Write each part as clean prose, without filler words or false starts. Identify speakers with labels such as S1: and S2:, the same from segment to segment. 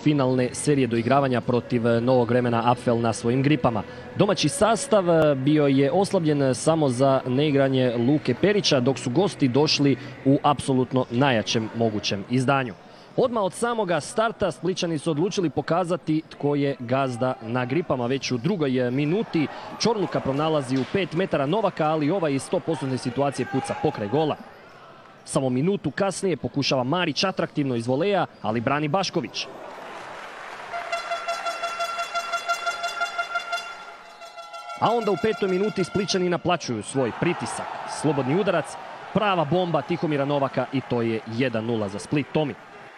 S1: finalne serije doigravanja protiv Novog vremena Apfel na svojim gripama. Domaći sastav bio je oslabljen samo za neigranje Luke Perića, dok su gosti došli u apsolutno najjačem mogućem izdanju. Odmah od samoga starta Splićani su odlučili pokazati tko je gazda na gripama. Već u drugoj minuti Čorluka pronalazi u 5 metara Novaka, ali ovaj iz 100% situacije puca pokraj gola. Samo minutu kasnije pokušava Marić atraktivno iz voleja, ali brani Bašković. A onda u 5. minuti Splićani naplaćuju svoj pritisak. Slobodni udarac, prava bomba Tihomira Novaka i to je 1:0 za Split. Tomi.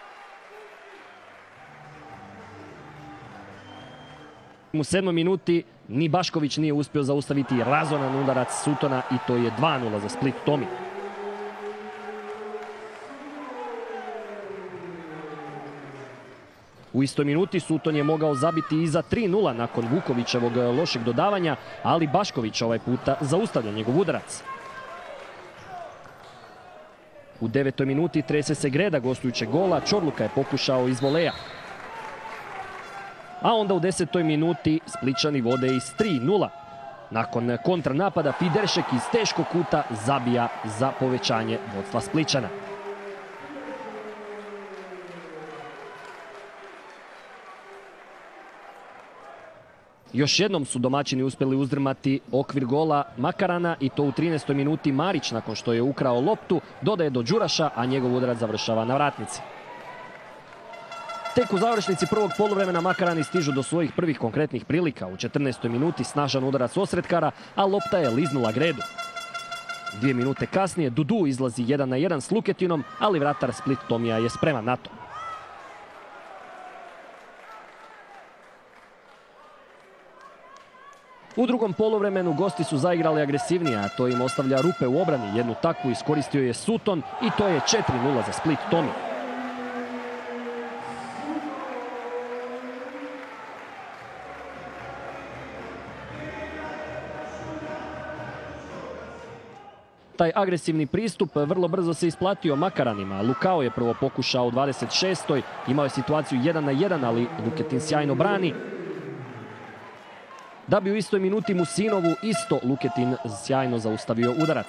S1: U 7. minuti ni Bašković nije uspio zaustaviti razoran udarac Sutona i to je 2:0 za Split. Tomi. U istoj minuti Suton je mogao zabiti i za 3:0 nakon Vukovićevog lošeg dodavanja, ali Bašković ovaj puta zaustavlja njegov udarac. U 9. minuti trese se greda gostujućeg gola, Čorluka je pokušao iz voleja. A onda u 10. minuti Splićani vode iz 3:0. Nakon kontranapada Fideršek iz teškog kuta zabija za povećanje vodstva Splićana. Još jednom su domaćini uspjeli uzdrmati okvir gola Makarana i to u 13. minuti Marić, nakon što je ukrao loptu, dodaje do Đuraša, a njegov udarac završava na vratnici. Tek u završnici prvog poluvremena Makarani stižu do svojih prvih konkretnih prilika. U 14. minuti snažan udarac Osretkara, a lopta je liznula gredu. 2 minute kasnije Dudu izlazi 1:1 s Luketinom, ali vratar Split Tomija je spreman na to. U drugom poluvremenu gosti su zaigrali agresivnije, a to im ostavlja rupe u obrani. Jednu takvu iskoristio je Suton i to je 4:0 za Split Tomi. Taj agresivni pristup vrlo brzo se isplatio Makaranima. Lukao je prvo pokušao u 26. Imao je situaciju 1:1, ali Luketin sjajno brani. Da bi u istoj minuti Musinovu isto Luketin sjajno zaustavio udarac.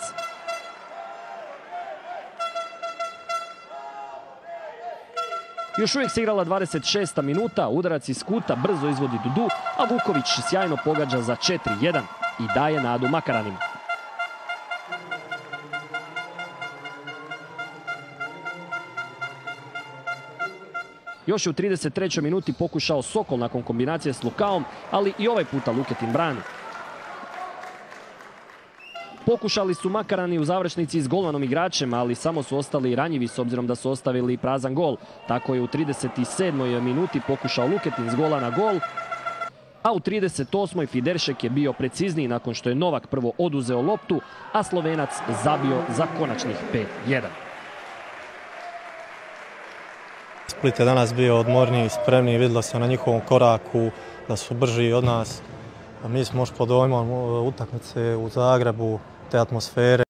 S1: Još uvijek se igrala 26. minuta, udarac iz kuta brzo izvodi Dudu, a Vuković sjajno pogađa za 4:1 i daje nadu Makaranima. Još je u 33. minuti pokušao Sokol nakon kombinacije s Lukaom, ali i ovaj puta Luketin brani. Pokušali su Makarani u završnici s golmanom igračem, ali samo su ostali ranjivi s obzirom da su ostavili prazan gol. Tako je u 37. minuti pokušao Luketin s gola na gol, a u 38. Fideršek je bio precizniji nakon što je Novak prvo oduzeo loptu, a Slovenac zabio za konačnih 5:1.
S2: Split je danas bio odmorniji, spremniji, vidjelo se na njihovom koraku da su brži od nas. Mi smo još pod dojmom utakmice u Zagrebu, te atmosfere.